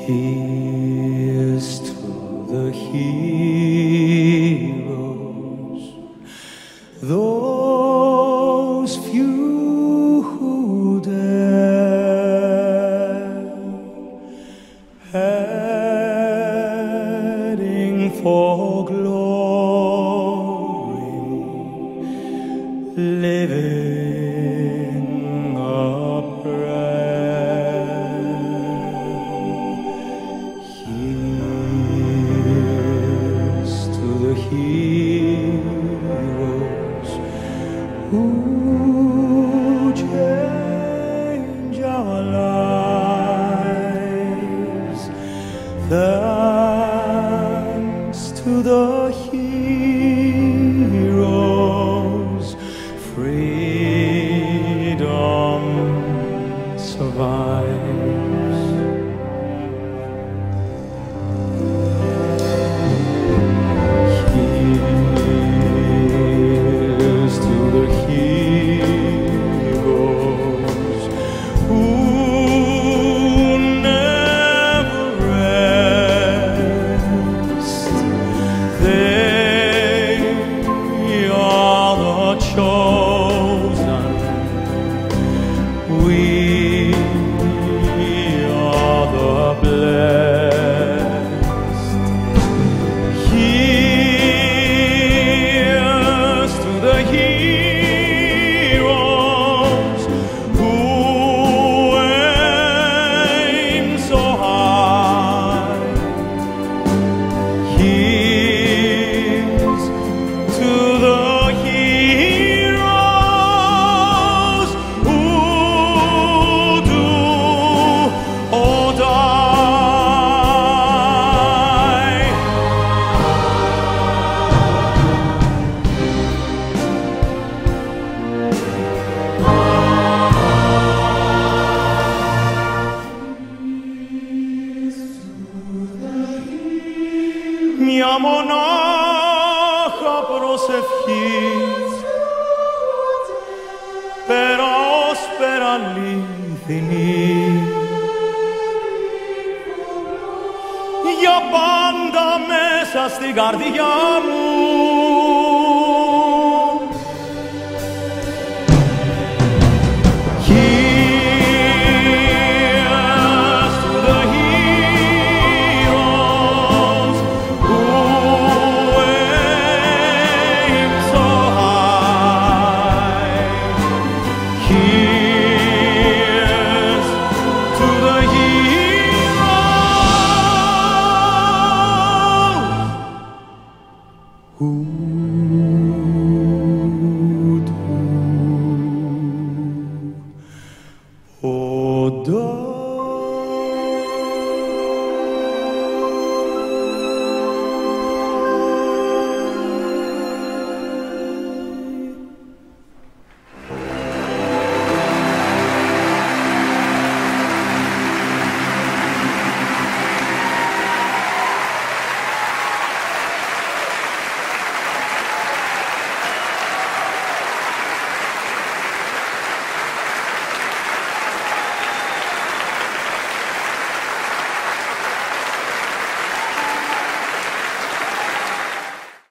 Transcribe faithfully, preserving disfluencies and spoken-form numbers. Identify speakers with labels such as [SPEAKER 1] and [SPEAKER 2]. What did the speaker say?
[SPEAKER 1] Here's to the heroes, those few who dare, heading for glory, living a prayer. Here's to the heroes who change our lives. Thanks to the heroes, freedom survives. Here's to the heroes who never rest. They are the chosen. We are the blessed. Here's to the heroes who aim so high. Here's to the heroes who do or die. Μια μονάχα προσευχής, πέρα ως πέρα αλήθινη, για πάντα μέσα στην καρδιά μου. Here's to the heroes who aim so high. Here's to the heroes who do or die.